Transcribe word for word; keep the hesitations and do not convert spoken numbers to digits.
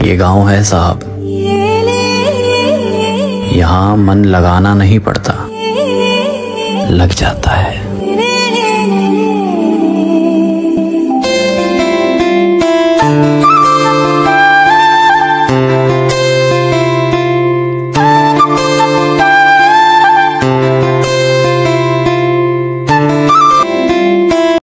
ये गांव है साहब, यहाँ मन लगाना नहीं पड़ता, लग जाता है।